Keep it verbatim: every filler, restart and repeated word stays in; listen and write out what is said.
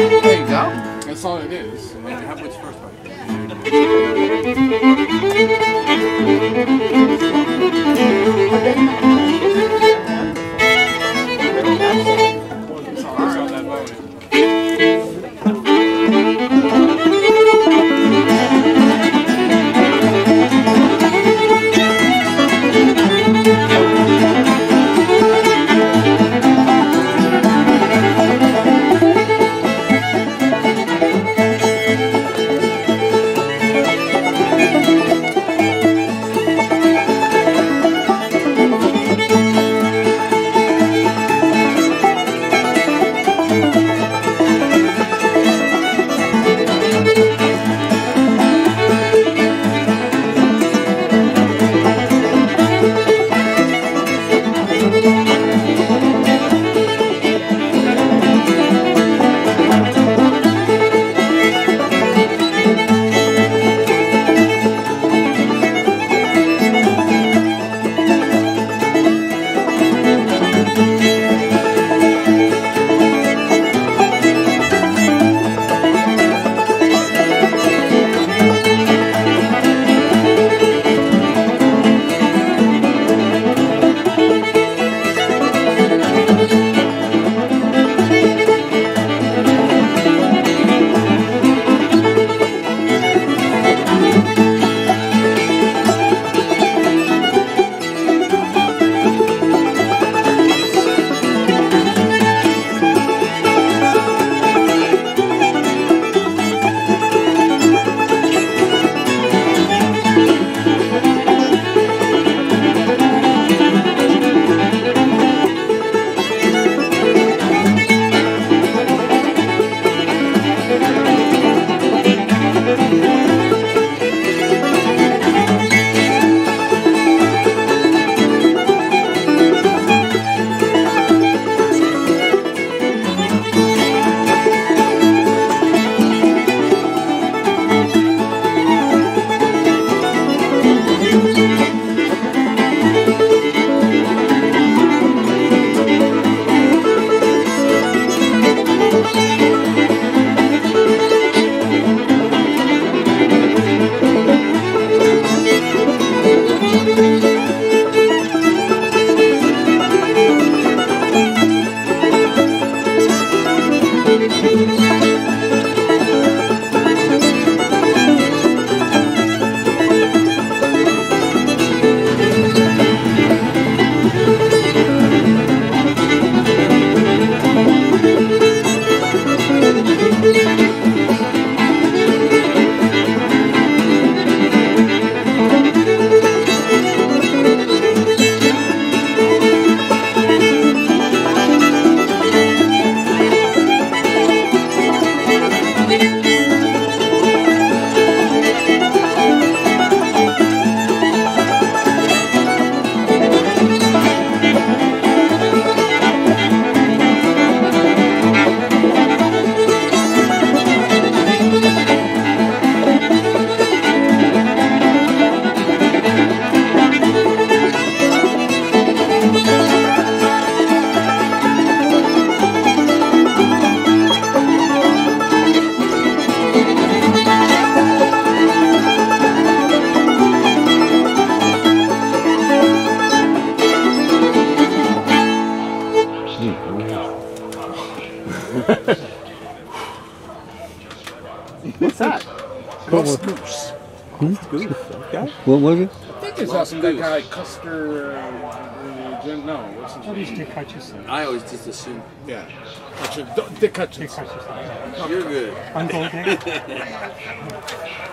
There you go. That's all it is. And then have what's first one. What's that? Roast goose. Hmm? Goose. Okay. What was it? I think it's awesome. That guy, Custer. Uh, Jim, no, what's his What is name? Dick Hutchison? I always just assume. Yeah. Hutchins- Dick Hutchins. Dick Hutchison. You're good. Uncle Dick?